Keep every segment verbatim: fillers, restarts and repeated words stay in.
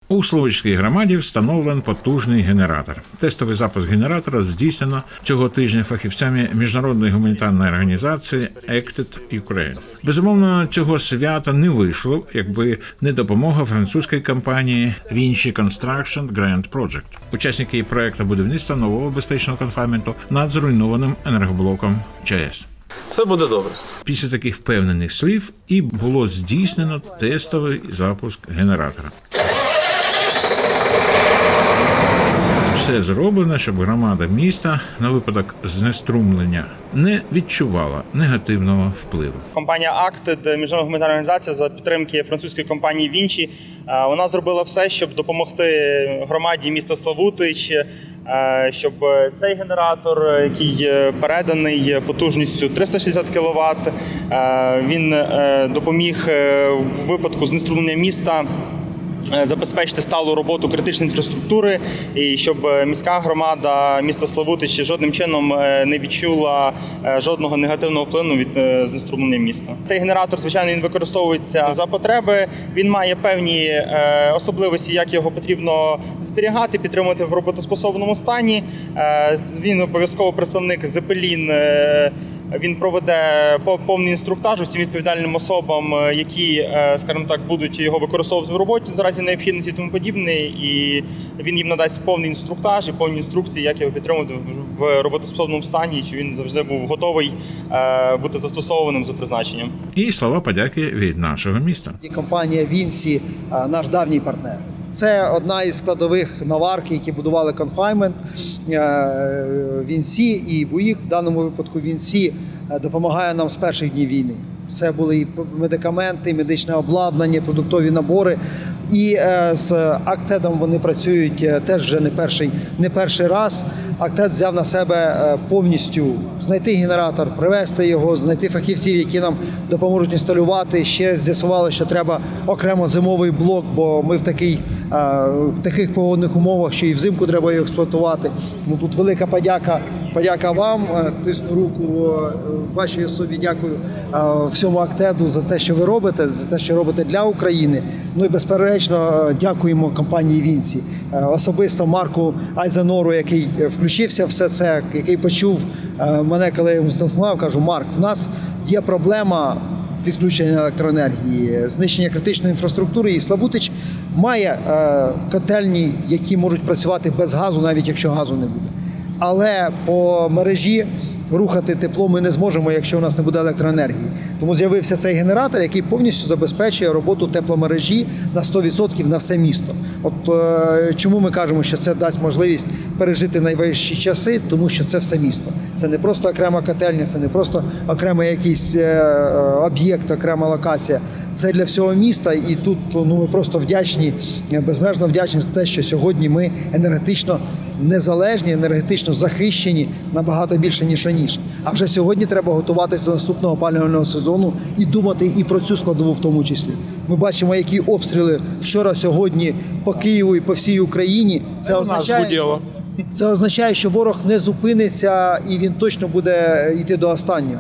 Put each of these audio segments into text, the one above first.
У Словутській громаді встановлен потужний генератор. Тестовий запуск генератора здійснено цього тижня фахівцями міжнародної гуманітарної організації «Acted Ukraine». Безумовно, цього свята не вийшло, якби не допомога французької компанії Vinci Construction Grand Project. Учасники проекту будівництва нового безпечного конфайнменту над зруйнованим енергоблоком ЧАЕС. Все буде добре. Після таких впевнених слів і було здійснено тестовий запуск генератора. Все зроблено, щоб громада міста на випадок знеструмлення не відчувала негативного впливу. Компанія «Acted», міжнародна гуманітарна організація за підтримки французької компанії «Vinci», вона зробила все, щоб допомогти громаді міста Славутич, щоб цей генератор, який переданий потужністю триста шістдесят кіловат, він допоміг в випадку знеструмлення міста забезпечити сталу роботу критичної інфраструктури і щоб міська громада міста Славутич жодним чином не відчула жодного негативного впливу від знеструмлення міста. Цей генератор, звичайно, він використовується за потреби, він має певні особливості, як його потрібно зберігати, підтримувати в роботоспособному стані. Він обов'язково представник «Зепелін». Він проведе повний інструктаж усім відповідальним особам, які, скажімо так, будуть його використовувати в роботі в разі необхідності і тому подібне. І він їм надасть повний інструктаж і повні інструкції, як його підтримувати в роботоспособному стані, щоб він завжди був готовий бути застосованим за призначенням. І слова подяки від нашого міста. Компанія «Vinci» – наш давній партнер. Це одна із складових наварки, які будували конфайнмент. «Vinci» і «Буїк», в даному випадку «Vinci» допомагає нам з перших днів війни. Це були і медикаменти, медичне обладнання, продуктові набори. І з «Acted» вони працюють теж вже не перший, не перший раз. «Acted» взяв на себе повністю знайти генератор, привезти його, знайти фахівців, які нам допоможуть інсталювати. Ще з'ясували, що треба окремо зимовий блок, бо ми в, такий, в таких погодних умовах, що і взимку треба його експлуатувати. Тому тут велика подяка, подяка вам, тисну руку вашій особі, дякую всьому «Acted» за те, що ви робите, за те, що робите для України. Ну і безперечно дякуємо компанії «Vinci». Особисто Марку Айзенору, який включився в все це, який почув мене, коли я йому зателефонував, кажу: Марк, в нас є проблема відключення електроенергії, знищення критичної інфраструктури, і Славутич має котельні, які можуть працювати без газу, навіть якщо газу не буде. Але по мережі рухати тепло ми не зможемо, якщо у нас не буде електроенергії. Тому з'явився цей генератор, який повністю забезпечує роботу тепломережі на сто відсотків на все місто. От е, чому ми кажемо, що це дасть можливість пережити найважчі часи, тому що це все місто. Це не просто окрема котельня, це не просто окремий якийсь е, об'єкт, окрема локація. Це для всього міста, і тут ну, ми просто вдячні, безмежно вдячні за те, що сьогодні ми енергетично незалежні, енергетично захищені набагато більше, ніж раніше. А вже сьогодні треба готуватися до наступного опалювального сезону і думати і про цю складову в тому числі. Ми бачимо, які обстріли вчора, сьогодні по Києву і по всій Україні. Це означає, це означає, що ворог не зупиниться і він точно буде йти до останнього.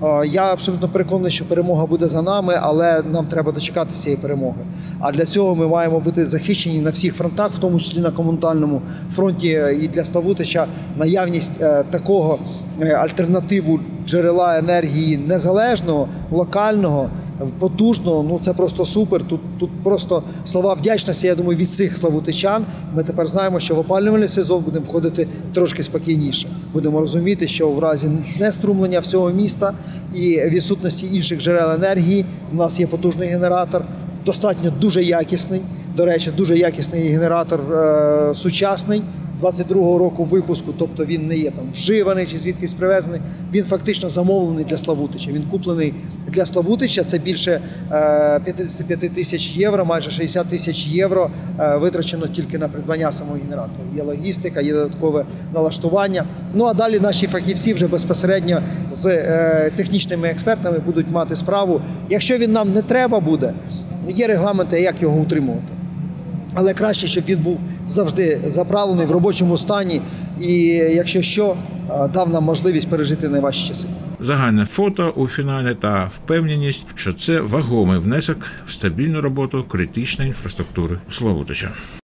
Я абсолютно переконаний, що перемога буде за нами, але нам треба дочекатися цієї перемоги. А для цього ми маємо бути захищені на всіх фронтах, в тому числі на комунальному фронті. І для Славутича наявність такого альтернативу джерела енергії незалежного, локального, потужного, ну це просто супер. Тут, тут просто слова вдячності, я думаю, від всіх славутичан. Ми тепер знаємо, що в опалювальний сезон будемо входити трошки спокійніше. Будемо розуміти, що в разі знеструмлення всього міста і відсутності інших джерел енергії у нас є потужний генератор, достатньо дуже якісний. До речі, дуже якісний генератор, е, сучасний, двадцять другого року випуску, тобто він не є там вживаний чи звідкись привезений, він фактично замовлений для Славутича. Він куплений для Славутича, це більше е, п'ятдесят п'ять тисяч євро, майже шістдесят тисяч євро е, витрачено тільки на придбання самого генератора. Є логістика, є додаткове налаштування. Ну а далі наші фахівці вже безпосередньо з е, технічними експертами будуть мати справу. Якщо він нам не треба буде, є регламенти, як його утримувати. Але краще, щоб він був завжди заправлений в робочому стані і, якщо що, дав нам можливість пережити найважчі часи. Загальне фото у фіналі та впевненість, що це вагомий внесок в стабільну роботу критичної інфраструктури Славутича.